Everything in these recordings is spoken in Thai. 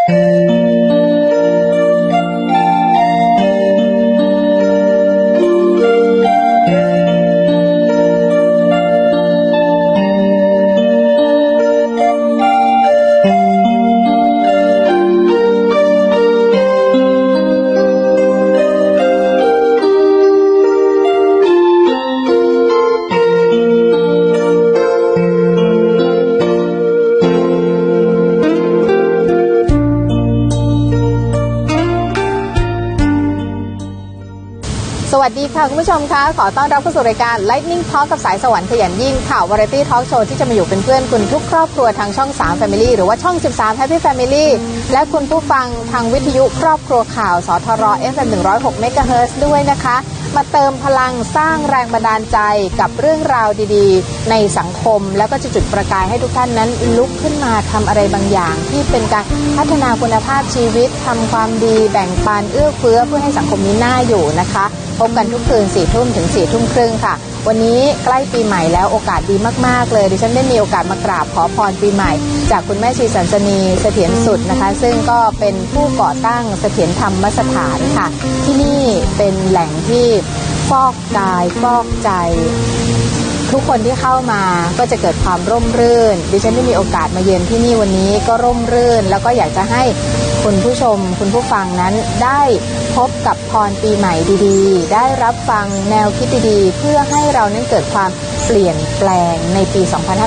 สวัสดีค่ะคุณผู้ชมคะขอต้อนรับเข้าสู่รายการ Lightning Talk กับสายสวรรค์ขยันยิ่งข่าว Variety Talk Show ที่จะมาอยู่เป็นเพื่อนคุณทุกครอบครัวทางช่อง3 Family หรือว่าช่อง13 Happy Family และคุณผู้ฟังทางวิทยุครอบครัวข่าวสทร FM 106 MHz ด้วยนะคะมาเติมพลังสร้างแรงบันดาลใจกับเรื่องราวดีๆในสังคมแล้วก็จะจุดประกายให้ทุกท่านนั้นลุกขึ้นมาทำอะไรบางอย่างที่เป็นการพัฒนาคุณภาพชีวิตทำความดีแบ่งปันเอื้อเฟื้อเพื่อให้สังคมนี้น่าอยู่นะคะพบกันทุกคืน 4 ทุ่มถึง 4 ทุ่มครึ่งค่ะวันนี้ใกล้ปีใหม่แล้วโอกาสดีมากๆเลยดิฉันได้มีโอกาสมากราบขอพรปีใหม่จากคุณแม่ชีสันสนีเสถียรสุดนะคะซึ่งก็เป็นผู้ก่อตั้งเสถียรธรรมสถานค่ะที่นี่เป็นแหล่งที่ฟอกกายฟอกใจทุกคนที่เข้ามาก็จะเกิดความร่มรื่นดิฉันได้มีโอกาสมาเยือนที่นี่วันนี้ก็ร่มรื่นแล้วก็อยากจะให้คุณผู้ชมคุณผู้ฟังนั้นได้พบกับพรปีใหม่ดีๆได้รับฟังแนวคิดดีๆเพื่อให้เรานั้นเกิดความเปลี่ยนแปลงในปี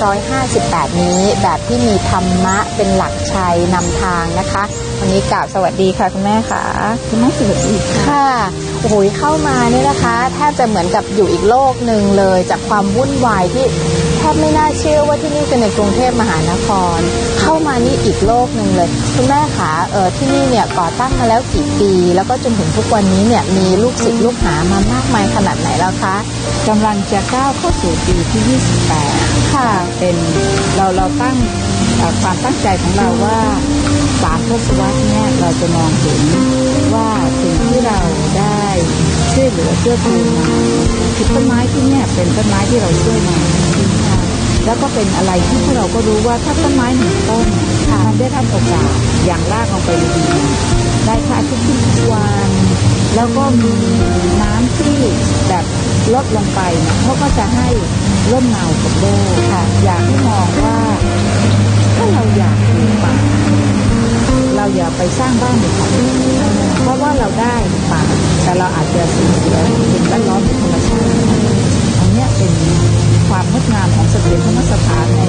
2558 นี้แบบที่มีธรรมะเป็นหลักชัยนำทางนะคะวันนี้กราบสวัสดีค่ะคุณแม่ค่ะคุณแม่สวัสดีค่ะโอ้โหเข้ามาเนี่ยนะคะแทบจะเหมือนกับอยู่อีกโลกหนึ่งเลยจากความวุ่นวายที่แทบไม่น่าเชื่อว่าที่นี่เป็นในกรุงเทพมหานครเข้ามานี่อีกโลกหนึ่งเลยคุณแม่ค่ะที่นี่เนี่ยก่อตั้งมาแล้วกี่ปีแล้วก็จนถึงทุกวันนี้เนี่ยมีลูกศิษย์ลูกหามามากมายขนาดไหนแล้วคะกำลังจะก้าวเข้าสู่ปีที่28ค่ะเป็นเราตั้งความตั้งใจของเราว่า3 ทศวรรษเนี่ยเราจะมองเห็นว่าสิ่งที่เราได้ช่วยเหลือเกื้อกูลมาคือต้นไม้ที่เนี่ยเป็นต้นไม้ที่เราช่วยมาแล้วก็เป็นอะไรที่พวกเราก็รู้ว่าถ้าต้นไม้1 ต้นมันได้รับโอกาสอย่างรากลงไปดีได้พระอาทิตย์ทุกวันแล้วก็มีน้ำที่แบบลดลงไปเนี่ยเขาก็จะให้ร่มเงากับโลกค่ะอยากให้มองว่าถ้าเราอยากปลูกป่าเราอย่าไปสร้างบ้านในป่าเพราะว่าเราได้ป่าแต่เราอาจจะสูญเสียสิ่งแวดล้อมธรรมชาติอันนี้เป็นความงดงามของเสถียรธรรมสถานใน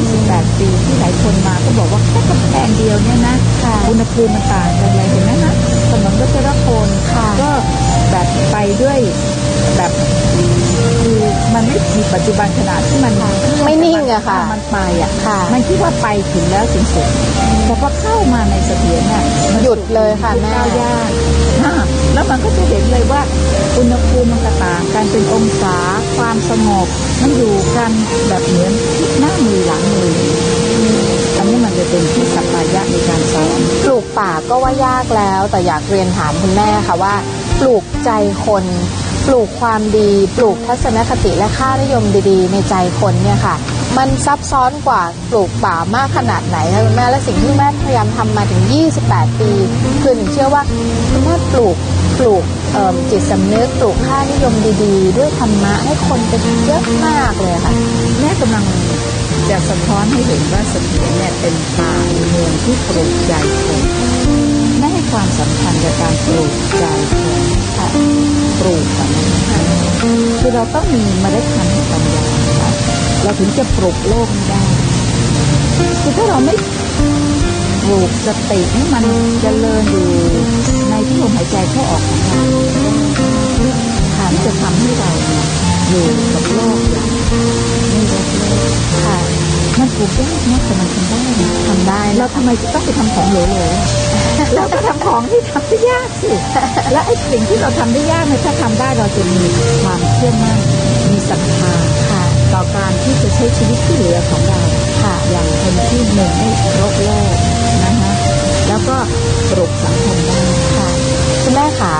28 ปีที่หลายคนมาก็บอกว่าแค่กำแพงเดียวเนี่ยนะอุณหภูมิมันต่างกันเลยเห็นไหมนะถนนก็จะระคนก็แบบไปด้วยแบบคือมันไม่มีปัจจุบันขนาดที่มันไม่นิ่งอะค่ะมันไปอะมันคิดว่าไปถึงแล้วถึงสุดแต่พอเข้ามาในเสถียรเนี่ยหยุดเลยค่ะแม่ยากแล้วมันก็จะเห็นเลยว่าอุณหภูมิมันต่างกันเป็นองศาความสงบมันอยู่กันแบบเหมือนหน้ามือหลังมืออันนี้มันจะเป็นที่สัปปายะในการสอนปลูกป่าก็ว่ายากแล้วแต่อยากเรียนถามคุณแม่ค่ะว่าปลูกใจคนปลูกความดีปลูกทัศนคติและค่านิยมดีๆในใจคนเนี่ยค่ะมันซับซ้อนกว่าปลูกป่ามากขนาดไหนคะคุณแม่และสิ่งที่แม่พยายามทำมาถึง28 ปีคือหนึ่งเชื่อว่าคุณแม่ปลูกจิตสำนึกปลูกค่านิยมดีๆด้วยธรรมะให้คนเป็นเยอะมากเลยค่ะแม่กำลังจะสะท้อนให้เห็นว่าเสถียรเนี่ยเป็นป่าเมืองที่ปลูกใจคนไม่ให้ความสำคัญกับการปลูกใจคนค่ะปลูกแบบนั้นคือเราต้องมีเมล็ดพันธุ์ปัญญาเราถึงจะปลูกโลกนี้ได้คือถ้าเราไม่ปลูกสติให้มันเจริญอยู่ในที่ลมหายใจเข้าออกของเราค่ะจะทำให้เราอยู่กับโลกอย่างไม่ลดโลกค่ะมันปลูกยากนะแต่มันทำได้เราทำไมจะต้องไปทำของเหลวๆเราก็ทำของที่ทำได้ยากสิและไอ้สิ่งที่เราทำได้ยากเนี่ยถ้าทำได้เราจะมีความเชื่อมั่นมีศรัทธาค่ะต่อการที่จะใช้ชีวิตที่เหลือของเราค่ะอย่างคนที่หนึ่งให้ครบโลกนะคะแล้วก็ปลุกสังคมได้ค่ะคุณแม่ขา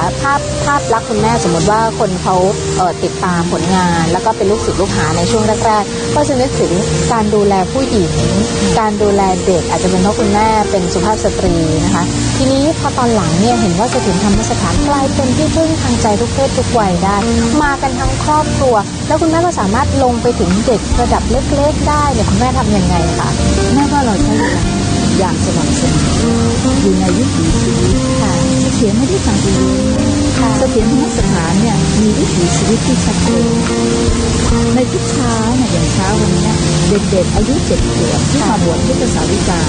ภาพลักษณ์คุณแม่สมมติว่าคนเขาติดตามผลงานแล้วก็เป็นลูกศิษย์ลูกหาในช่วงแรกๆก็จะนึกถึงการดูแลผู้หญิงการดูแลเด็กอาจจะเป็นเพราะคุณแม่เป็นสุภาพสตรีนะคะทีนี้พอตอนหลังเนี่ยเห็นว่าเสถียรธรรมสถานกลายเป็นที่พึ่งทางใจทุกเพศทุกวัยได้มากันทั้งครอบครัวแล้วคุณแม่ก็สามารถลงไปถึงเด็กระดับเล็กๆได้เนี่ยคุณแม่ทำยังไงคะแม่ว่าเราใช้เวลาอย่างสม่ำเสมออยู่ในวิถีชีวิตค่ะเสถียรไม่ได้สั่งเลี้ยงเสถียรธรรมสถานเนี่ยมีวิถีชีวิตที่ชัดเจนในทุกเช้าเนี่ยอย่างเช้าวันนี้เด็กๆอายุ7 ขวบที่มาบวชพุทธสาวิกา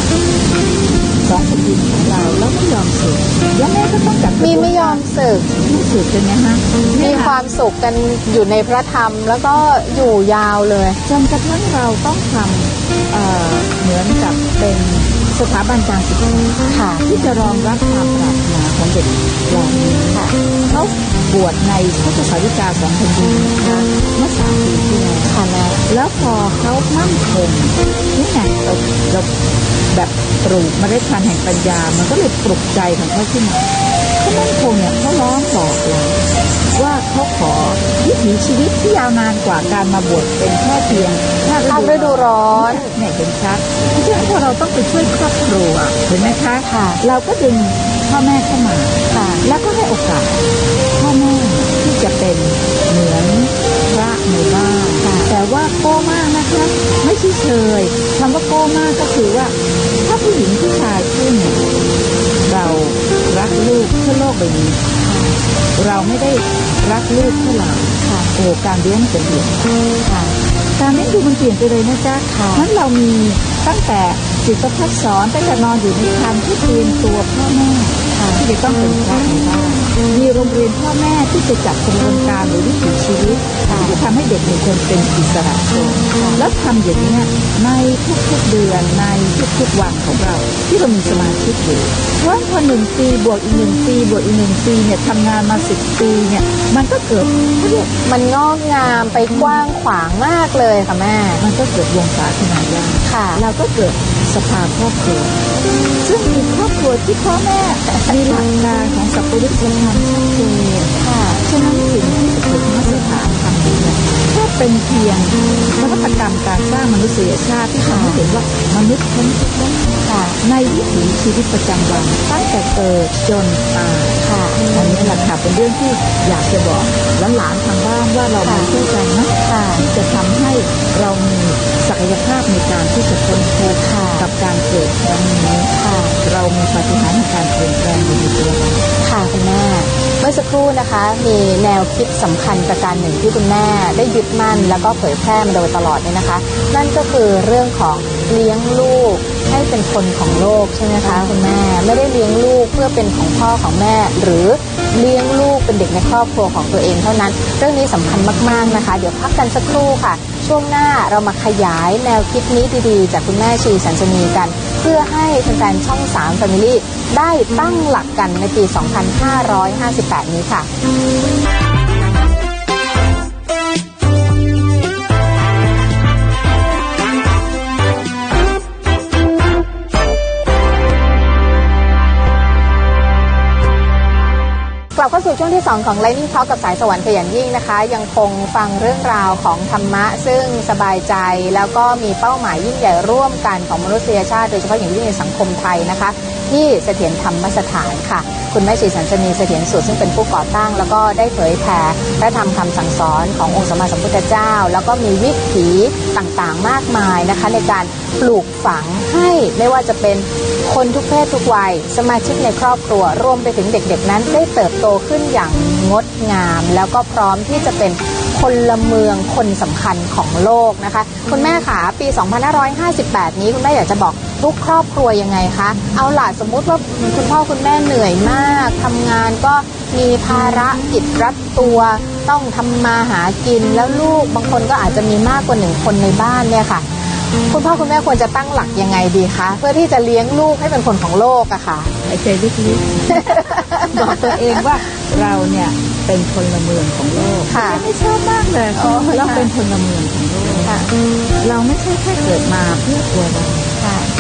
2 แผ่นดินของเราแล้วไม่ยอมสึกแล้วแม่ก็ต้องจัดไม่ยอมสึกไม่สึกเลยนะคะมีความสุขกันอยู่ในพระธรรมแล้วก็อยู่ยาวเลยจนกระทั่งเราต้องทำเหมือนกับเป็นสถาบันการศึกษาที่จะรองรับความปรารถนาของเด็กเหล่านี้เขาบวชในพุทธสาวิกา2 แผ่นดินเมื่อ3 ปีที่แล้วแล้วพอเขามั่นคงนี่ไงเราแบบปลูกเมล็ดพันธุ์แห่งปัญญามันก็เลยปลุกใจของเขาขึ้นมาเขามั่นคงเนี่ยเขาร้องบอกเราว่าเขาขอวิถีชีวิตที่ยาวนานกว่าการมาบวชเป็นแค่เพียงภาคฤดูร้อนเนี่ยเห็นชัดเพราะฉะนั้นพอเราต้องไปช่วยครอบครัวเห็นไหมคะเราก็ดึงพ่อแม่เข้ามาแล้วก็ให้โอกาสพ่อแม่ที่จะเป็นเหมือนพระในบ้านแต่ว่าโก้มากนะคะไม่ใช่เชยคำว่าโก้มากก็คือว่าถ้าผู้หญิงผู้ชายคู่หนึ่งเรารักลูกเพื่อโลกใบนี้เราไม่ได้รักลูกเพื่อเราโอ้การเลี้ยงจะเปลี่ยนการเลี้ยงดูมันเปลี่ยนไปเลยนะจ๊ะนั้นเรามีตั้งแต่จิตพัฒน์สอนตั้งแต่นอนอยู่ในครรภ์ที่เตรียมตัวพ่อแม่ที่จะต้องเป็นพระในบ้านมีโรงเรียนพ่อแม่ที่จะจัดกระบวนการหรือวิถีชีวิตที่จะทำให้เด็กมีคนเป็นอิสระชนแล้วทำอย่างนี้ในทุกๆเดือนในทุกๆวันของเราที่เรามีสมาชิกอยู่ว่าพอ1 ปีบวกอีก1 ปีบวกอีก1 ปีเนี่ยทำงานมา10 ปีเนี่ยมันก็เกิดมันงอกงามไปกว้างขวางมากเลยค่ะแม่มันก็เกิดวงศาคณาญาติเราก็เกิดสภาครอบครัวซึ่งมีครอบครัวที่พ่อแม่มีหลักการของสัพพุริสธรรมชัดเจนฉะนั้นสิ่งที่เสถียรธรรมสถานทำเนี่ยแค่เป็นเพียงนวัตกรรมการสร้างมนุษยชาติที่ทำให้เห็นว่ามนุษย์พ้นทุกข์ในวิถีชีวิตประจำวันตั้งแต่เกิดจนตายอันนี้แหละค่ะเป็นเรื่องที่อยากจะบอกหลานๆทางบ้านว่าเรามีเชื่อใจนะที่จะทำให้เรามีศักยภาพในการที่จะพ้นทุกข์กับการเกิดครั้งนี้เรามีปาฏิหาริย์ในการเปลี่ยนแปลงอยู่ในตัวเราค่ะคุณแม่เมื่อสักครู่นะคะมีแนวคิดสำคัญประการหนึ่งที่คุณแม่ได้ยึดมั่นแล้วก็เผยแพร่มาโดยตลอดเนี่ยนะคะนั่นก็คือเรื่องของเลี้ยงลูกให้เป็นคนของโลกใช่ไหมคะคุณแม่ไม่ได้เลี้ยงลูกเพื่อเป็นของพ่อของแม่หรือเลี้ยงลูกเป็นเด็กในครอบครัวของตัวเองเท่านั้นเรื่องนี้สำคัญมากๆนะคะเดี๋ยวพักกันสักครู่ค่ะช่วงหน้าเรามาขยายแนวคิดนี้ดีๆจากคุณแม่ชีสันสนีกันเพื่อให้แฟนๆช่อง3 Family ได้ตั้งหลักกันในปี 2558 นี้ค่ะกลับเข้าสู่ช่วงที่2ของ Lightning Talk กับสายสวรรค์ขยันยิ่งนะคะยังคงฟังเรื่องราวของธรรมะซึ่งสบายใจแล้วก็มีเป้าหมายยิ่งใหญ่ร่วมกันของมนุษยชาติโดยเฉพาะอย่างยิ่งในสังคมไทยนะคะที่เสถียรธรรมสถานค่ะคุณแม่ชีสันสนีเสถียรสุดซึ่งเป็นผู้ก่อตั้งแล้วก็ได้เผยแผ่พระธรรมคำสั่งสอนขององค์สมมาสัมพุทธเจ้าแล้วก็มีวิถีต่างๆมากมายนะคะในการปลูกฝังให้ไม่ว่าจะเป็นคนทุกเพศทุกวัยสมาชิกในครอบครัวรวมไปถึงเด็กๆนั้นได้เติบโตขึ้นอย่างงดงามแล้วก็พร้อมที่จะเป็นพลเมืองคนสำคัญของโลกนะคะคุณแม่ขาปี 2558 นี้คุณแม่อยากจะบอกทุกครอบครัวยังไงคะเอาล่ะสมมุติว่าคุณพ่อคุณแม่เหนื่อยมากทำงานก็มีภาระกิจรัดตัวต้องทำมาหากินแล้วลูกบางคนก็อาจจะมีมากกว่า1 คนในบ้านเนี่ยค่ะคุณพ่อคุณแม่ควรจะตั้งหลักยังไงดีคะเพื่อที่จะเลี้ยงลูกให้เป็นคนของโลกอะค่ะหายใจลึกๆบอกตัวเองว่าเราเนี่ยเป็นพลเมืองของโลกไม่ชอบมากเลยเราเป็นพลเมืองของโลกเราไม่ใช่แค่เกิดมาเพื่อตัวเรา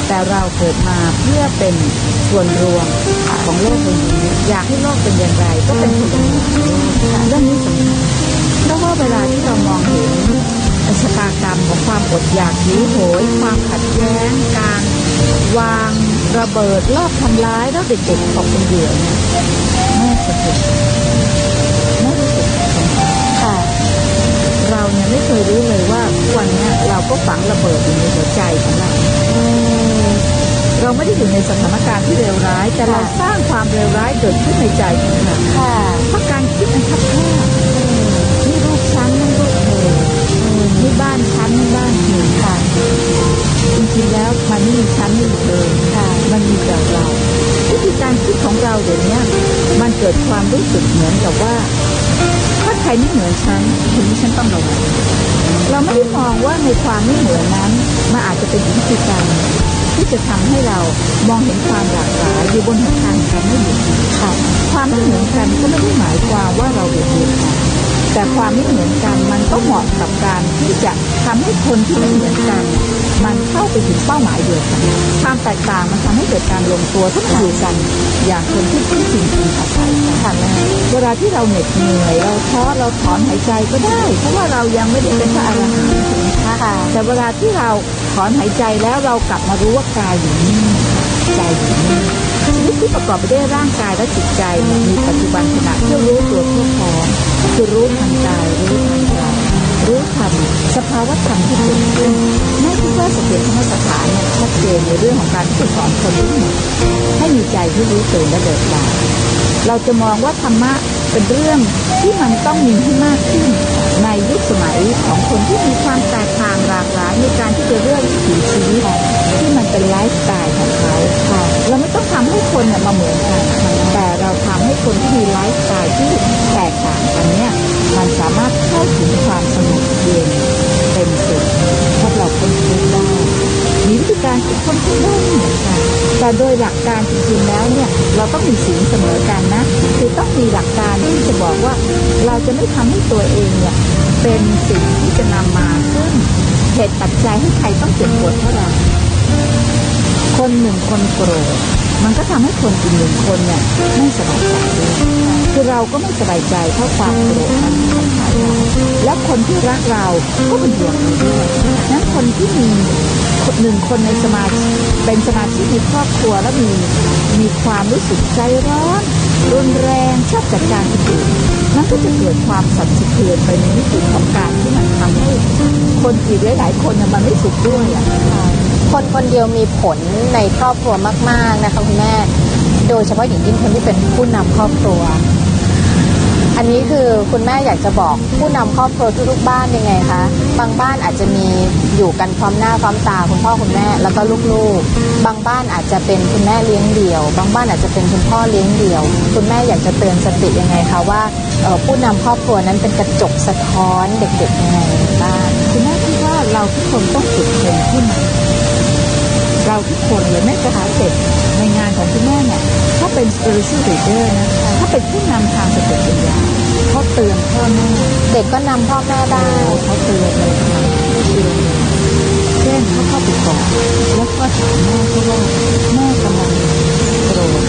แต่เราเกิดมาเพื่อเป็นส่วนรวมของโลกใบนี้อยากให้โลกเป็นอย่างไรก็เป็นคนละเรื่องนี้สำคัญเพราะว่าเวลาที่เรามองเห็นชะตากรรมของความอดอยากหิวโหยความขัดแย้งการวางระเบิดลอบทำร้ายแล้วเด็กๆตกเป็นเหยื่อเนี่ยแม่สะเทือนแม่รู้สึกค่ะเราเนี่ยไม่เคยรู้เลยว่าวันนี้เราก็ฝังระเบิดอยู่ในหัวใจของเราเราไม่ได้อยู่ในสถานการณ์ที่เลวร้ายแต่เราสร้างความเลวร้ายเกิดขึ้นในใจของเราเพราะการคิดมันคับแคบนี่ลูกฉันนั่นลูกเธอนี่บ้านฉันนี่บ้านเธอค่ะจริงๆแล้วมันไม่มีฉันไม่มีเธอค่ะมันมีแต่เราวิธีการคิดของเราเดี๋ยวนี้มันเกิดความรู้สึกเหมือนกับว่าถ้าใครไม่เหมือนฉันทีนี้ฉันต้องระวังเราไม่ได้มองว่าในความไม่เหมือนนั้นมันอาจจะเป็นวิธีการที่จะทำให้เรามองเห็นความหลากหลายอยู่บนหนทางการไม่เหมือนกันค่ะความไม่เหมือนกันก็ไม่ได้หมายความว่าเราเบียดเบียนกันแต่ความไม่เหมือนกันมันก็เหมาะกับการที่จะทำให้คนที่ไม่เหมือนกันมันเข้าไปถึงเป้าหมายเดียวกันความแตกต่างมันทำให้เกิดการลงตัวทุกอย่างกันอย่างคนที่พึ่งพิงอาศัยกันเวลาที่เราเหน็ดเหนื่อยเราท้อเราถอนหายใจก็ได้เพราะว่าเรายังไม่ได้เป็นพระอรหันต์ค่ะแต่เวลาที่เราถอนหายใจแล้วเรากลับมารู้ว่ากายอยู่นี่ใจอยู่นี่ชีวิตที่ประกอบไปด้วยร่างกายและจิตใจมีปัจจุบันขณะที่รู้ตัวทั่วพร้อมคือรู้ทางกายรู้ทางใจรู้ธรรมสภาวะธรรมที่เกิดขึ้นแม้ที่ว่าเสถียรธรรมสถานเนี่ยชัดเจนในเรื่องของการที่สอนคนทุกคนให้มีใจที่รู้ตื่นและเบิกบานเราจะมองว่าธรรมะเป็นเรื่องที่มันต้องมีให้มากขึ้นในยุคสมัยของคนที่มีความแตกต่างหลากหลายในการที่จะเลือกวิถีชีวิตที่มันเป็นไลฟ์สไตล์ของเขาเราไม่ต้องทำให้คนเนี่ยมาเหมือนกันแต่เราทำให้คนที่มีไลฟ์สไตล์ที่แตกต่างกันเนี่ยมันสามารถเข้าถึงความสงบเย็นเป็นสุขเพราะเราค้นพบได้มีวิธีการที่ค้นพบได้เหมือนกันแต่โดยหลักการจริงๆแล้วเนี่ยเราต้องมีศีลเสมอกันนะคือต้องมีหลักการที่จะบอกว่าเราจะไม่ทำให้ตัวเองเนี่ยเป็นสิ่งที่จะนำมาซึ่งเหตุปัจจัยให้ใครต้องเจ็บปวดเท่าเราคนหนึ่งคนโกรธมันก็ทำให้คนอีกหนึ่งคนเนี่ยไม่สบายใจด้วยคือเราก็ไม่สบายใจเพราะความโกรธมันทำร้ายเราและคนที่รักเราก็เป็นห่วงเราด้วยนั้นคนที่มีหนึ่งคนในเป็นสมาชิกในครอบครัวแล้วมีความรู้สึกใจร้อนรุนแรงชอบจัดการคนอื่นนั่นก็จะเกิดความสั่นสะเทือนไปในมิติของการที่มันทำให้คนอีกหลายๆคนมันไม่สุขด้วยอ่ะคนคนเดียวมีผลในครอบครัวมากๆนะคะคุณแม่โดยเฉพาะอย่างยิ่งคนที่เป็นผู้นำครอบครัวอันนี้คือคุณแม่อยากจะบอกผู้นำครอบครัวทุกๆบ้านยังไงคะบางบ้านอาจจะมีอยู่กันพร้อมหน้าพร้อมตาคุณพ่อคุณแม่แล้วก็ลูกๆบางบ้านอาจจะเป็นคุณแม่เลี้ยงเดี่ยวบางบ้านอาจจะเป็นคุณพ่อเลี้ยงเดี่ยวคุณแม่อยากจะเตือนสติยังไงคะว่าผู้นำครอบครัวนั้นเป็นกระจกสะท้อนเด็กๆยังไงบ้างคุณแม่คิดว่าเราทุกคนต้องฝึกเป็นผู้นำเราทุกคนเลยแม้กระทั่งเด็กในงานของคุณแม่เนี่ยถ้าเป็น spiritual leader นะถ้าเป็นผู้นำทางสติปัญญาเขาเตือนพ่อแม่เด็กก็นำพ่อแม่ได้เขาเตือนเลยค่ะเตือนเช่นเขาเข้าไปกอดแล้วก็ถามแม่เขาว่าแม่กำลังโกรธ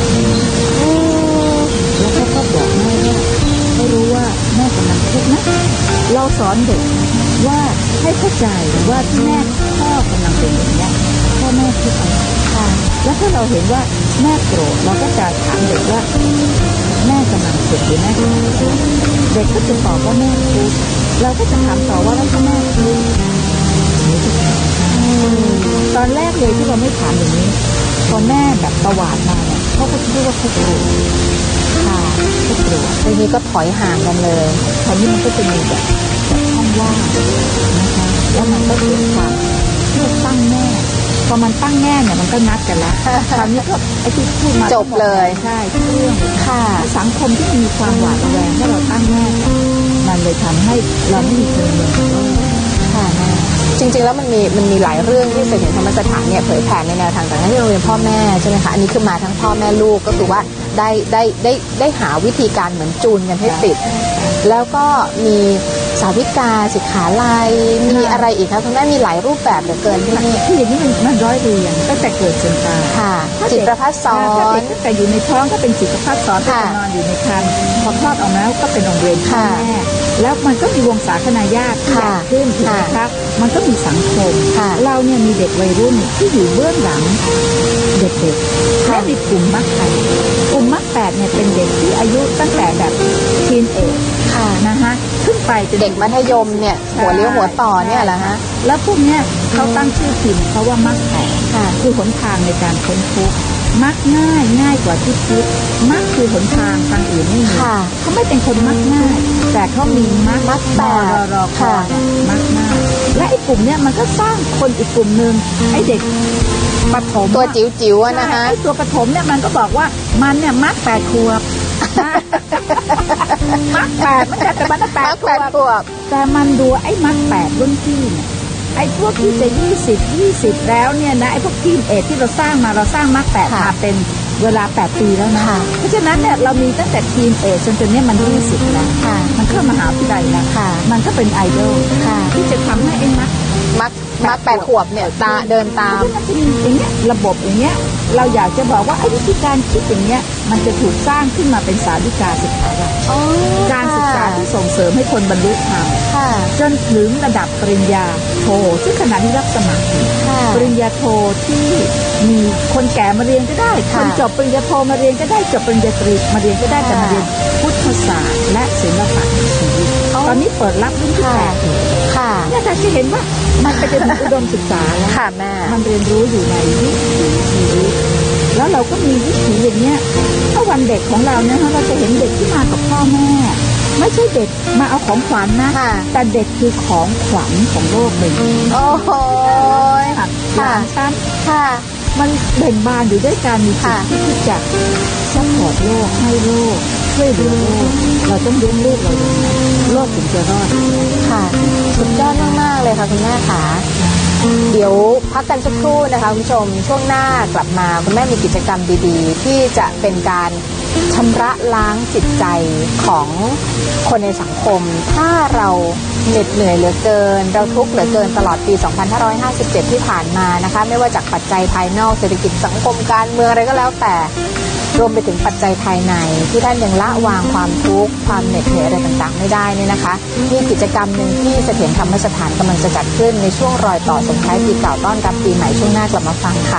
แล้วเขาก็บอกแม่ว่าไม่รู้ว่าแม่กำลังทุกข์นะเราสอนเด็กว่าให้เข้าใจว่าที่แม่พ่อกำลังเป็นอย่างนี้พ่อแม่ทุกข์แล้วถ้าเราเห็นว่าแม่โกรธเราก็จะถามเด็กว่าแม่กำลังสุขหรือแม่กำลังทุกข์เด็กก็จะตอบว่าแม่ทุกข์เราก็จะถามต่อว่าแล้วถ้าแม่ทุกข์ตอนแรกเลยที่เราไม่ถามอย่างนี้พอแม่แบบตวาดมาเนี่ยเขาก็คิดว่าเขาโกรธค่ะเขาโกรธทีนี้ก็ถอยห่างกันเลยคราวนี้มันก็จะมีแบบช่องว่างนะคะแล้วมันก็เกิดความที่ตั้งแน่พอมันตั้งแง่เนี่ยมันก็นัดกันแล้วคราวนี้ก็ไอ้ที่พูดมาจบเลยใช่เรื่องค่ะสังคมที่มีความหวาดระแวงถ้าเราตั้งแง่มันเลยทำให้เราไม่มีคนเมืองค่ะจริงๆแล้วมันมีหลายเรื่องที่เสถียรธรรมสถานเนี่ยเผยแผ่ในแนวทางต่างๆที่โรงเรียนพ่อแม่ใช่ไหมคะอันนี้คือมาทั้งพ่อแม่ลูกก็คือว่าได้หาวิธีการเหมือนจูนกันให้ติดแล้วก็มีสาวิกาสิกขาลัยมีอะไรอีกคะคุณแม่มีหลายรูปแบบเหลือเกินที่นี่ที่อย่างนี้มันร้อยเรียงตั้งแต่เกิดจนตายค่ะจิตประภัสสอนถ้าเด็กตั้งแต่อยู่ในท้องก็เป็นจิตประภัสสอนตั้งแต่นอนอยู่ในครรภ์พอคลอดออกมาแล้วก็เป็นโรงเรียนพ่อแม่แล้วมันก็มีวงศาคณาญาติที่ใหญ่ขึ้นถูกไหมคะมันก็มีสังคมเราเนี่ยมีเด็กวัยรุ่นที่อยู่เบื้องหลังเด็กๆและมีกลุ่มมรรคแปดกลุ่มมรรคแปดเนี่ยเป็นเด็กที่อายุตั้งแต่แบบทีนเอจนะคะขึ้นไปเป็นเด็กมัธยมเนี่ยหัวเลี้ยวหัวต่อเนี่ยแหละฮะแล้วพวกเนี้ยเขาตั้งชื่อทีมเขาว่ามรรคแปดคือหนทางในการพ้นทุกข์มักง่ายกว่าที่คิดมักคือหนทางทางอื่นไม่มีเขาไม่เป็นคนมักง่ายแต่เขามีมักแต่รอคอยมักง่ายและไอ้กลุ่มเนี้ยมันก็สร้างคนอีกกลุ่มนึงไอ้เด็กปฐมตัวจิ๋วๆนะคะไอ้ตัวปฐมเนี่ยมันก็บอกว่ามันเนี่ยมัก8 ขวบมัก8มันแต่มัน8 ขวบแต่มันดูไอ้มัก8รุ่นพี่เนี่ยไอ้พวกที่จะ20แล้วเนี่ยนะไอ้พวกทีมเอทที่เราสร้างมามัก8มาเป็นเวลา8 ปีแล้วนะเพราะฉะนั้นเนี่ยเรามีตั้งแต่ทีมเอทจนเนี่ยมัน20แล้วมันเข้ามหาวิทยาลัยแล้วมันก็เป็นไอดอลที่จะทำให้ไอ้มัก 8 ขวบเนี่ยเดินตามมันจะมีอย่างเงี้ยระบบอย่างเงี้ยเราอยากจะบอกว่าไอ้วิธีการคิดอย่างเงี้ยมันจะถูกสร้างขึ้นมาเป็นสาวิกาศึกษาการศึกษาที่ส่งเสริมให้คนบรรลุธรรมจนถึงระดับปริญญาโทซึ่งขณะนี้รับสมัครปริญญาโทที่มีคนแก่มาเรียนก็ได้คนจบปริญญาโทมาเรียนก็ได้จบปริญญาตรีมาเรียนก็ได้แต่มาเรียนพุทธศาสตร์และศิลปะชีวิตตอนนี้เปิดรับรุ่นที่8เนี่ยแต่จะเห็นว่ามันไปจนถึงอุดมศึกษาแล้วมันเรียนรู้อยู่ในวิถีชีวิตแล้วเราก็มีวิถีอย่างเนี้ยถ้าวันเด็กของเราเนี่ยเราจะเห็นเด็กที่มากับพ่อแม่ไม่ใช่เด็กมาเอาของขวัญนะแต่เด็กคือของขวัญของโลกเลยโอ้โหอย่างฉันมันเบ่งบานอยู่ด้วยการมีจิตที่จะซัพพอร์ตโลกให้โลกช่วยเหลือโลกเราต้องเลี้ยงลูกเราอย่างไรโลกถึงจะรอดค่ะสุดยอดมากๆเลยค่ะคุณแม่ค่ะเดี๋ยวพักกันสักครู่นะคะคุณผู้ชมช่วงหน้ากลับมาคุณแม่มีกิจกรรมดีๆที่จะเป็นการชำระล้างจิตใจของคนในสังคมถ้าเราเหน็ดเหนื่อยเหลือเกินเราทุกข์เหลือเกินตลอดปี 2557 ที่ผ่านมานะคะไม่ว่าจากปัจจัยภายนอกเศรษฐกิจสังคมการเมืองอะไรก็แล้วแต่รวมไปถึงปัจจัยภายในที่ท่านยังละวางความทุกข์ความเหน็ดเหนื่อยอะไรต่างๆไม่ได้เนี่ยนะคะมีกิจกรรมหนึ่งที่เสถียรธรรมสถานกำลังจะจัดขึ้นในช่วงรอยต่อส่งท้ายปีเก่าต้อนรับปีใหม่ช่วงหน้ากลับมาฟังค่ะ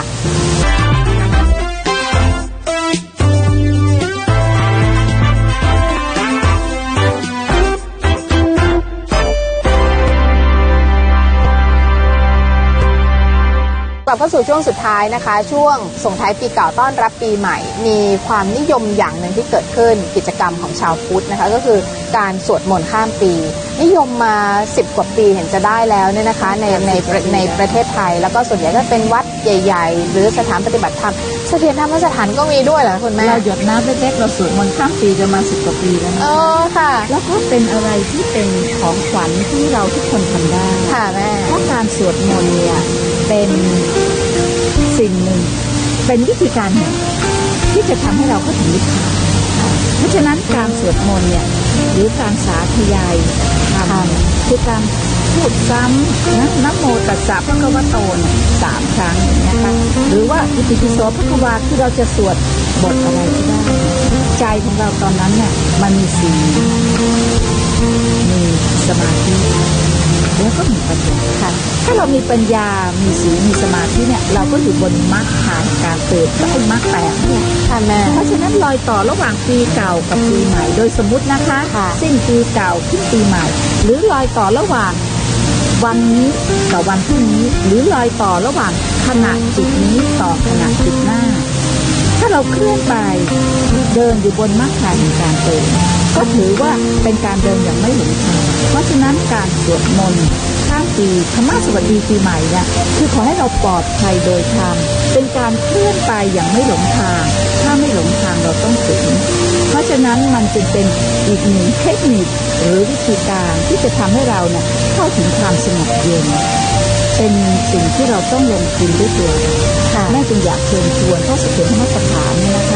กลับเข้าสู่ช่วงสุดท้ายนะคะช่วงส่งท้ายปีเก่าต้อนรับปีใหม่มีความนิยมอย่างหนึ่งที่เกิดขึ้นกิจกรรมของชาวพุทธนะคะก็คือการสวดมนต์ข้ามปีนิยมมา10 กว่าปีเห็นจะได้แล้วเนี่ยนะคะในประเทศไทยแล้วก็ส่วนใหญ่ก็เป็นวัดใหญ่ๆหรือสถานปฏิบัติธรรมเสถียรธรรมสถานก็มีด้วยเหรอคุณแม่เราหยดน้ำเล็กๆเราสวดมนต์ข้ามปีกันมา10 กว่าปีแล้วค่ะแล้วก็เป็นอะไรที่เป็นของขวัญที่เราทุกคนทำได้ค่ะแม่เพราะการสวดมนต์เนี่ยเป็นสิ่งหนึ่งเป็นวิธีการหนึ่งที่จะทำให้เราเข้าถึงนิพพานเพราะฉะนั้นการสวดมนต์เนี่ยหรือการสาธยายธรรมคือการพูดซ้ำนะโมตัสสะภะคะวะโต3 ครั้งนะคะหรือว่าอิติปิโสภะคะวาคือเราจะสวดบทอะไรก็ได้ใจของเราตอนนั้นเนี่ยมันมีศีลมีสมาธิแล้วก็มีปัญญาค่ะถ้าเรามีปัญญามีศีลมีสมาธิเนี่ยเราก็อยู่บนมรรคทางการเกิดก็เป็นมรรค8เนี่ยค่ะแม่เพราะฉะนั้นรอยต่อระหว่างปีเก่ากับปีใหม่โดยสมมุตินะคะสิ้นปีเก่าขึ้นปีใหม่หรือรอยต่อระหว่างวันนี้ต่อวันพรุ่งนี้หรือรอยต่อระหว่างขณะจิตนี้ต่อขณะจิตหน้าถ้าเราเคลื่อนไปเดินอยู่บนมรรคทางการเกิดก็ถือว่าเป็นการเดินอย่างไม่หลงทางเพราะฉะนั้นการสวดมนต์ข้ามปีธรรมะสวัสดีปีใหม่เนี่ยคือขอให้เราปลอดภัยโดยธรรมเป็นการเคลื่อนไปอย่างไม่หลงทางถ้าไม่หลงทางเราต้องถึงเพราะฉะนั้นมันจึงเป็นอีกหนึ่งเทคนิคหรือวิธีการที่จะทำให้เราเนี่ยเข้าถึงความสงบเย็นเป็นสิ่งที่เราต้องลงทุนด้วยตัวแม่จึงอยากเชิญชวนเข้าสู่เสถียรธรรมสถานเนี่ยนะคะ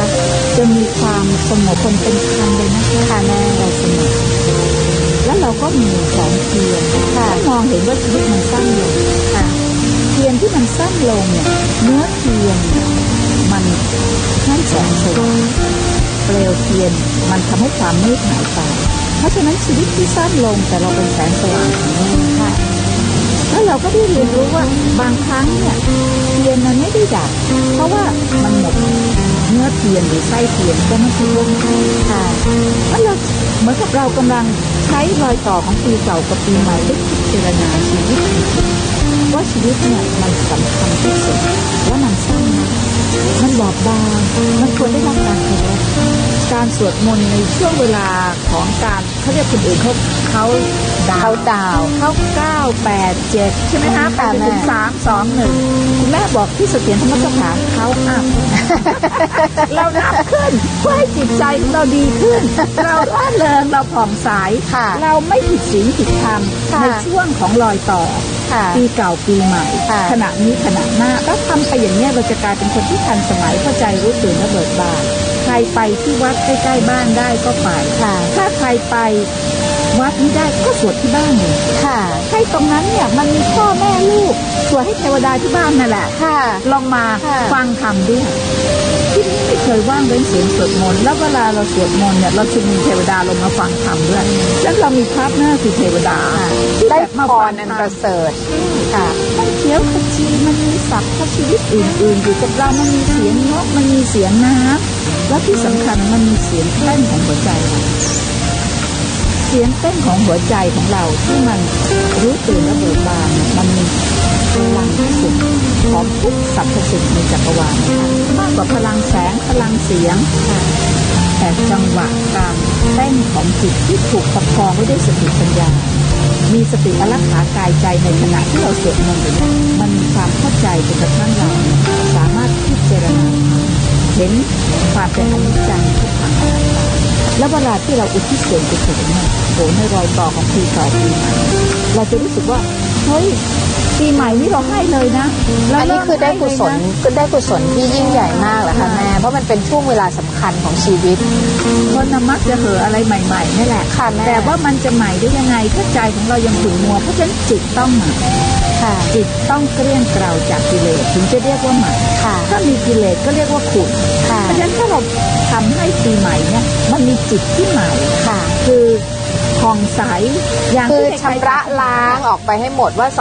จะมีความสงบคนเป็นธรรมเลยนะคะค่ะแม่เราสงบแล้วเราก็มีแสงเทียนค่ะมองเห็นว่าชีวิตมันสั้นลงค่ะเทียนที่มันสั้นลงเนี่ยเนื้อเทียนมันให้แสงสว่างเปลวเทียนมันทำให้ความมืดหายไปเพราะฉะนั้นชีวิตที่สั้นลงแต่เราเป็นแสงสว่างของโลกค่ะแล้วเราก็ได้เรียนรู้ว่าบางครั้งเนี่ยเทียนมันไม่ได้ดับเพราะว่ามันหมดเนื้อเทียนหรือไส้เทียนก็ไม่ทิ้งลงค่ะแล้วเราเหมือนกับเรากำลังใช้รอยต่อของปีเก่ากับปีใหม่ได้พิจารณาชีวิตว่าชีวิตเนี่ยมันสำคัญที่สุดว่ามันสั้นมันบอบบางมันควรได้รับการเคารพการสวดมนต์ในช่วงเวลาของการเขาเรียกคนอื่นเขาดาวเขา9 8 7ใช่ไหมคะไปจนถึง3 2 1คุณแม่บอกที่เสถียรธรรมสถานเขาอัพ เรานับขึ้นเพื่อให้จิตใจของเราดีขึ้นเราล่าเริงเราผ่องใสเราไม่ผิดศีลผิดธรรมในช่วงของรอยต่อปีเก่าปีใหม่ขณะนี้ขณะหน้าแล้วทำไปอย่างนี้เราจะกลายเป็นคนที่ทันสมัยเข้าใจรู้ตื่นและเบิกบานใครไปที่วัดใกล้ๆบ้านได้ก็ไปถ้าใครไปวัดไม่ได้ก็สวดที่บ้านเลยให้ตรงนั้นเนี่ยมันมีพ่อแม่ลูกสวดให้เทวดาที่บ้านนั่นแหละลองมาฟังธรรมด้วยที่นี่ไม่เคยว่างเว้นเสียงสวดมนต์แล้วเวลาเราสวดมนต์เนี่ยเราจะมีเทวดาลงมาฟังธรรมด้วยแล้วเรามีพาร์ทเนอร์คือเทวดาได้มาพรอันประเสริฐมันเขียวขจีมันมีสัตว์ชีวิตอื่นๆอยู่กับเรามันมีเสียงนกมันมีเสียงน้ำและที่สำคัญมันมีเสียงเต้นของหัวใจเสียงเต้นของหัวใจของเราที่มันรู้ตื่นและเบิกบานมันมีพลังที่สุดของทุกสรรพสิ่งในจักรวาลมากกว่าพลังแสงพลังเสียงแต่จังหวะการเต้นของจิตที่ถูกประคองไว้ด้วยสติปัญญามีสติอารักขากายใจในขณะที่เราสวดมนต์อยู่มันมีความเข้าใจจนกระทั่งเราสามารถพิจารณาเห็นความเป็นอนิจจังทุกขังอนัตตาแล้วเวลาที่เราอุทิศส่วนกุศลเนี่ยโหในรอยต่อของปีเก่าปีใหม่เราจะรู้สึกว่าเฮ้ยปีใหม่นี้เราให้เลยนะอันนี้คือได้กุศลที่ยิ่งใหญ่มากแหละค่ะแม่เพราะมันเป็นช่วงเวลาสำคัญของชีวิตคนมักจะเหอะไรใหม่ๆนี่แหละแต่ว่ามันจะใหม่ได้ยังไงถ้าใจของเรายังขุ่นมัวเพราะฉะนั้นจิตต้องใหม่จิตต้องเกลี้ยงเกลาจากกิเลสถึงจะเรียกว่าใหม่ถ้ามีกิเลสก็เรียกว่าขุ่นเพราะฉะนั้นถ้าเราทำให้ปีใหม่เนี่ยมันมีจิตที่ใหม่คือผ่องใสคือชำระล้างออกไปให้หมดว่า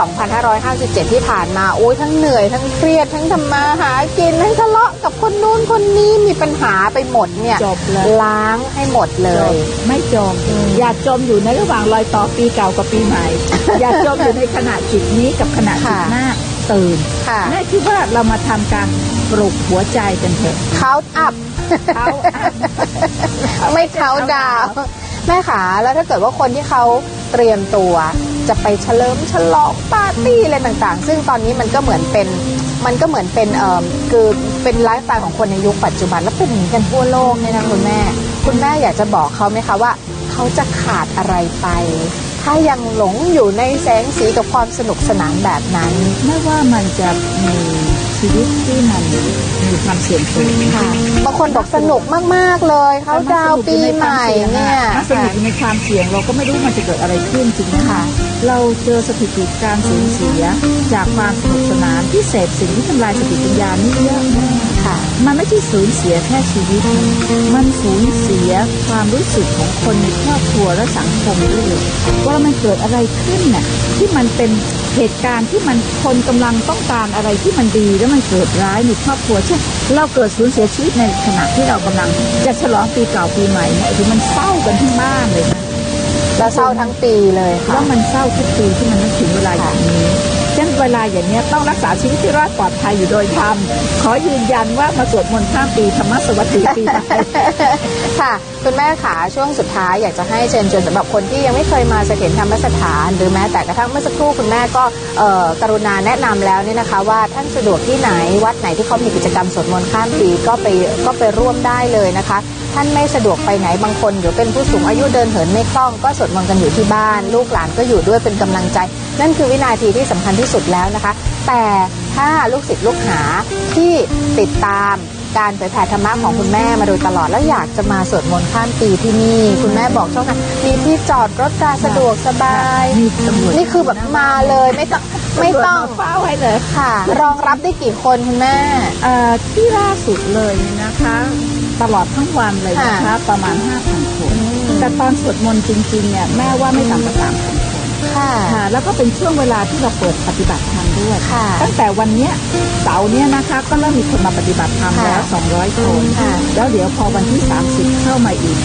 2557ที่ผ่านมาโอ้ยทั้งเหนื่อยทั้งเครียดทั้งทำมาหากินทั้งทะเลาะกับคนนู้นคนนี้มีปัญหาไปหมดเนี่ยจบเลยล้างให้หมดเลยไม่จมอย่าจมอยู่ในระหว่างรอยต่อปีเก่ากับปีใหม่อย่าจมอยู่ในขณะจิตนี้กับขณะจิตหน้าตื่นแม่คิดว่าเรามาทำการปลุกหัวใจกันเถอะเขาอัพไม่เขาดาวแม่ขาแล้วถ้าเกิดว่าคนที่เขาเตรียมตัวจะไปเฉลิมฉลองปาร์ตี้อะไรต่างๆซึ่งตอนนี้มันก็เหมือนเป็นคือเป็นไลฟ์สไตล์ของคนในยุคปัจจุบันแล้วเป็นอย่างนี้กันทั่วโลกเนี่ยนะคุณแม่อยากจะบอกเขาไหมคะว่าเขาจะขาดอะไรไปถ้ายังหลงอยู่ในแสงสีกับความสนุกสนานแบบนั้นไม่ว่ามันจะมีชีวิตที่มันมีความเสี่ยงสูงบางคนบอกสนุกมากๆเลยเขาดาวปีใหม่เนี่ยสนุกในความเสี่ยงเราก็ไม่รู้มันจะเกิดอะไรขึ้นจริงไหมคะเราเจอสถิติการสูญเสียจากความสนุกสนานที่เสพสิ่งที่ทำลายสติปัญญานี่เยอะค่ะมันไม่ใช่สูญเสียแค่ชีวิตมันสูญเสียความรู้สึกของคนในครอบครัวและสังคมด้วยว่ามันเกิดอะไรขึ้นน่ะที่มันเป็นเหตุการณ์ที่มันคนกำลังต้องการอะไรที่มันดีแล้วมันเกิดร้ายในครอบครัวเช่นเราเกิดสูญเสียชีวิตในขณะที่เรากำลังจะฉลองปีเก่าปีใหม่เนี่ยคือมันเศร้ากันทั้งบ้านเลยนะแล้วเศร้าทั้งปีเลยค่ะแล้วมันเศร้าทุกปีที่มันไม่ถึงเวลาอย่างนี้ฉะนั้นเวลาอย่างนี้ต้องรักษาชีวิตที่รอดปลอดภัยอยู่โดยธรรมขอยืนยันว่ามาสวดมนต์ข้ามปีธรรมะสวัสดิปีใหม่ค่ะคุณแม่ขาช่วงสุดท้ายอยากจะให้เชิญชวนสำหรับคนที่ยังไม่เคยมาเสถียรธรรมสถานหรือแม้แต่กระทั่งเมื่อสักครู่คุณแม่ก็กรุณาแนะนำแล้วนี่นะคะว่าท่านสะดวกที่ไหนวัดไหนที่เขามีกิจกรรมสวดมนต์ข้ามปีก็ไปร่วมได้เลยนะคะท่านไม่สะดวกไปไหนบางคนหรือเป็นผู้สูงอายุเดินเหินไม่คล่องก็สวดมนต์กันอยู่ที่บ้านลูกหลานก็อยู่ด้วยเป็นกำลังใจนั่นคือวินาทีที่สำคัญที่สุดแล้วนะคะแต่ถ้าลูกศิษย์ลูกหาที่ติดตามการเผยแผ่ธรรมะของคุณแม่มาโดยตลอดแล้วอยากจะมาสวดมนต์ข้ามปีที่นี่คุณแม่บอกช่องทางมีที่จอดรถการสะดวกสบายนี่คือแบบมาเลยไม่ต้องเฝ้าไว้เลยค่ะรองรับได้กี่คนคุณแม่ที่ล่าสุดเลยนะคะตลอดทั้งวันเลยนะคะประมาณ 5,000 คนแต่ตอนสวดมนต์จริงๆเนี่ยแม่ว่าไม่ต่ำกว่า 3,000 คนค่ะแล้วก็เป็นช่วงเวลาที่เราเปิดปฏิบัติธรรมด้วยตั้งแต่วันเนี้ยเสาร์เนี้ยนะคะก็เริ่มมีคนมาปฏิบัติธรรมแล้ว200 คนแล้วเดี๋ยวพอวันที่30เข้ามาอีก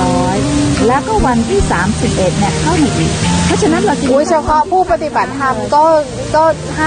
200แล้วก็วันที่31เนี่ยเข้ามาอีกเพราะฉะนั้นเราจะเฉพาะผู้ปฏิบัติธรรมก็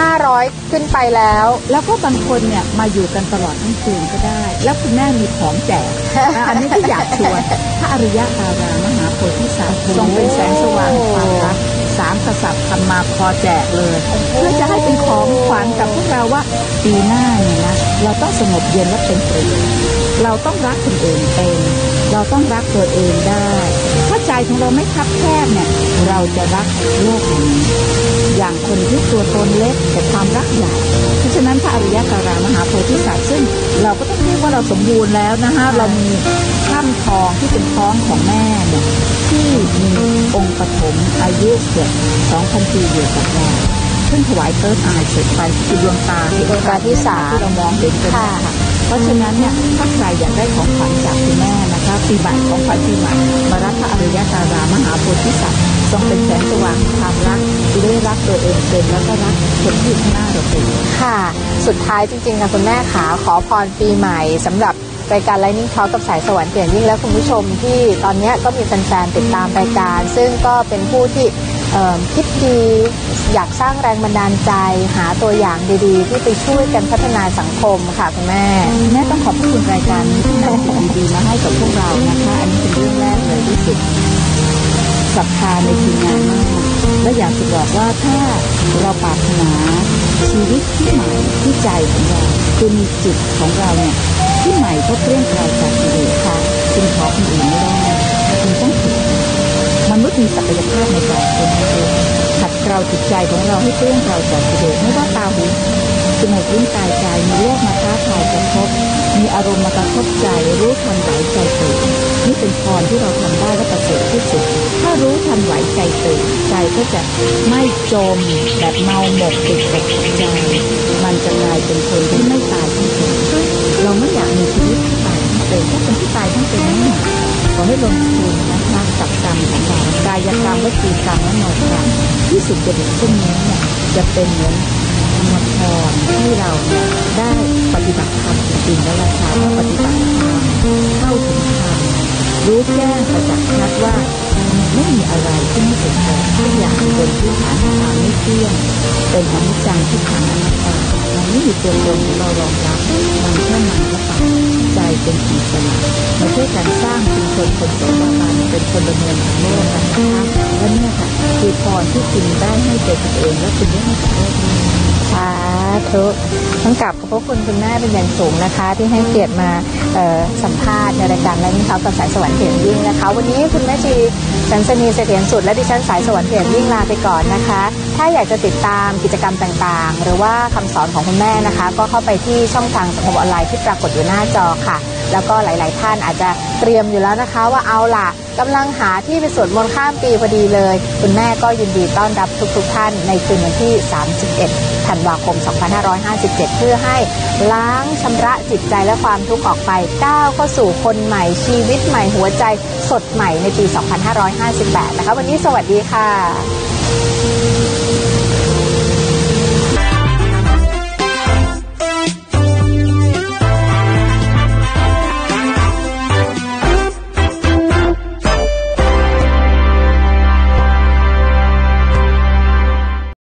500ขึ้นไปแล้วก็บางคนเนี่ยมาอยู่กันตลอดทั้งคืนก็ได้แล้วคุณแม่มีของแจกอันนี้ที่อยากชวนพระอริยดารามหาโพธิสัตว์ทรงเป็นแสงสว่างความรัก3 กษัตริย์ทำมาพอแจกเลยเพื่อจะให้เป็นของขวัญกับพวกเราว่าปีหน้าเนี่ยนะเราต้องสงบเย็นและเป็นประโยชน์เราต้องรักคนอื่นเป็นเราต้องรักตัวเองได้ถ้าใจของเราไม่คับแคบเนี่ยเราจะรักโลกนี้อย่างคนที่ตัวตนเล็กแต่ความรักใหญ่เพราะฉะนั้นพระอริยดารามหาโพธิสัตว์ซึ่งเราก็ต้องเรียกว่าเราสมบูรณ์แล้วนะคะเรามีถ้ำทองที่เป็นท้องของแม่เนี่ยที่มีองค์ปฐมอายุเกือบ 2,000 ปีอยู่กับเราขึ้นถวายเติร์ดอายเสร็จไปคือดวงตาที่เรามองเห็นเป็นค่ะเพราะฉะนั้นเนี่ยถ้าใครอยากได้ของขวัญจากคุณแม่นะคะปีใหม่ของขวัญปีใหม่มารับพระอริยดารามหาโพธิสัตว์ทรงเป็นแสงสว่างความรักที่ได้รักตัวเองเป็นแล้วก็รักคนที่ข้างหน้าเราเป็นค่ะสุดท้ายจริงๆค่ะคุณแม่ขาขอพรปีใหม่สำหรับรายการ Lightning Talk กับสายสวรรค์เปลี่ยนยิ่งและคุณผู้ชมที่ตอนนี้ก็มีแฟนๆติดตามรายการซึ่งก็เป็นผู้ที่คิดดีอยากสร้างแรงบันดาลใจหาตัวอย่างดีๆที่ไปช่วยกันพัฒนาสังคมค่ะคุณแม่ต้องขอบคุณรายการนี้ที่นำสิ่งดีๆมาให้กับพวกเรานะคะอันนี้เป็นเรื่องแรกเลยที่สุดศรัทธาในทีมงานมากและอยากจะบอกว่าถ้าเราปรารถนาชีวิตที่ใหม่ที่ใจของเราคือมีจิตของเราเนี่ยที่ใหม่ก็เปลี่ยนแปลงจากกิเลสค่ะจึงขอคนอื่นไม่ได้จึงต้องฝึกมนุษย์มีศักยภาพในการเป็นเองขัดเกลาจิตใจของเราให้เปลี่ยนแปลงจากกิเลสไม่ว่าตาหูจมูกลิ้นกายใจมีโลกมาท้าทายกระทบมีอารมณ์มากระทบใจรู้ทันไหวใจตื่นนี่เป็นพรที่เราทำได้และประเสริฐที่สุดถ้ารู้ทันไหวใจตื่นใจก็จะไม่จมแบบเมาหมกติดกับใจมันจะกลายเป็นคนที่ไม่ตายทั้งเป็นเราไม่อยากมีชีวิตที่ตายทั้งเป็นถ้าเป็นที่ตายทั้งเป็นนี่ขอให้ลงทุนนะคะกับกรรมของเรากายกรรมวจีกรรมและมโนกรรมที่สุดจะเป็นเช่นนี้เนี่ยจะเป็นเหมือนธรรมพรให้เราได้ปฏิบัติธรรมจริงๆแล้วราคาว่าปฏิบัติธรรมเข้าถึงธรรมรู้แจ้งประจักษ์ชัดว่าไม่มีอะไรที่ไม่เป็นไปทุกอย่างบนพื้นฐานของความไม่เที่ยงเป็นอนิจจังทุกขังอนัตตามันไม่มีตัวตนของเรารองรับมันแค่มันก็ไปใจเป็นอิสระมาช่วยกันสร้างชุมชนคนโสดาบันเป็นคนดำเนินโลกกันนะคะและเนี่ยค่ะคือพรที่คุณได้ให้ตัวเองและคุณได้ให้กับโลกนี้สาธุต้องกราบขอบพระคุณคุณแม่เป็นอย่างสูงนะคะที่ให้เกียรติมาสัมภาษณ์ในรายการLightning Talkกับสายสวรรค์เปลี่ยนยิ่งนะคะวันนี้คุณแม่ชีสันสนีเสถียรสุดและดิฉันสายสวรรค์เปลี่ยนยิ่งลาไปก่อนนะคะถ้าอยากจะติดตามกิจกรรมต่างๆหรือว่าคำสอนของคุณแม่นะคะก็เข้าไปที่ช่องทางสังคมออนไลน์ที่ปรากฏอยู่หน้าจอค่ะแล้วก็หลายๆท่านอาจจะเตรียมอยู่แล้วนะคะว่าเอาล่ะกำลังหาที่ไปสวดมนต์ข้ามปีพอดีเลยคุณแม่ก็ยินดีต้อนรับทุกท่านในคืนวันที่31ธันวาคม2557เพื่อให้ล้างชำระจิตใจและความทุกข์ออกไปก้าวเข้าสู่คนใหม่ชีวิตใหม่หัวใจสดใหม่ในปี2558นะคะวันนี้สวัสดีค่ะ